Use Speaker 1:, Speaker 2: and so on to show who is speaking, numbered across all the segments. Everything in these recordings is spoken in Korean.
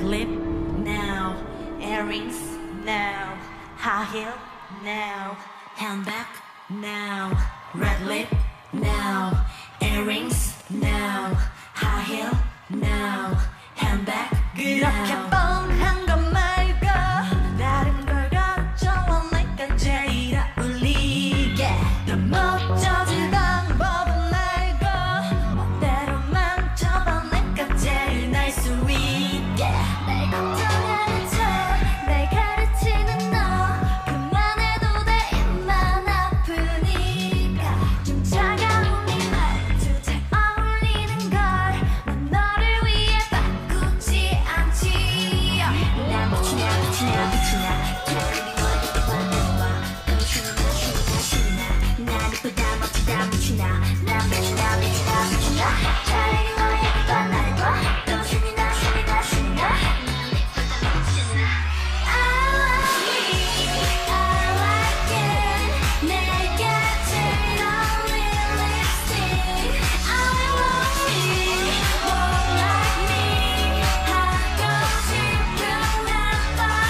Speaker 1: lip, now. Earrings, now. High heel, now. Handbag, now. Red lip, now. Earrings, now. High heel, now. Handbag, 그렇게 뻔한 것 말고 다른 걸 가져와 내가 제일 어울리게 더 멋져질 방법은 말고 멋대로만 쳐봐 내가 제일 날 수 있게 날 걱정하는 척날 가르치는 너 그만해도 돼 입만 아프니까 좀 차가운 네 말투 잘 어울리는 걸 난 너를 위해 바꾸지 않지 난 미치나 난 이쁘다 멋지다 미치나 난 미치나 잘 이리 와 예쁘다 나를 봐또 신이 나 I love me I like it 내게 제일 어울리는 lipstick I love me more like me 하고 싶은 나빠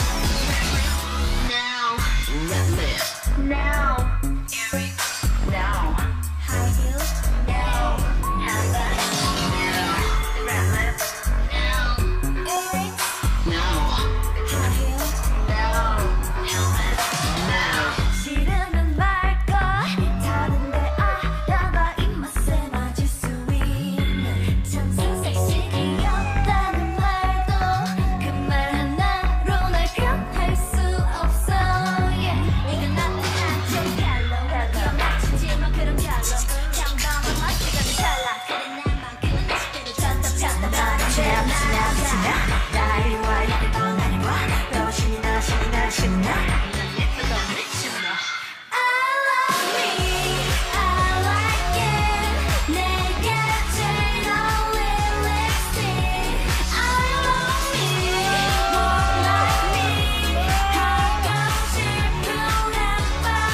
Speaker 1: Now red lip Now earrings Now high heels Now handbag Now red lip Now earrings Now high heels Now handbag Now 싫으면 말고 다른데 알아봐 입맛에 맞을 수 있는 참 섹시 귀엽다는 말도 그 말 하나로 날 변할 수 없어 yeah. 네가 나한테 좀 달라 기억 맞추지만 그런 샬롬 평범한 맛이가는 달라 그래 나만큼은 내 식대로 찾다 미치나 나 이리 와 예쁘다 나를 봐또 신이 나 난 예쁘다 미치나 I love me I like it 내게 제일 어울리는 lipstick I love me more like me 하고 싶은 나빠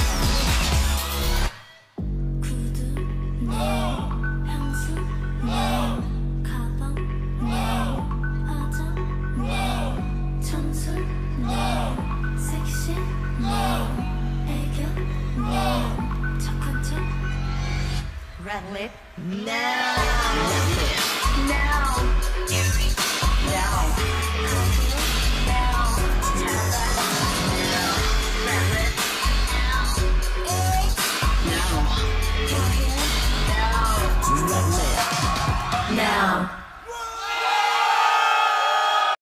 Speaker 1: 구두 네 향수 네 가방 네 화장 네 청순 네 섹시 네 애교 네 착한 척 Red lip now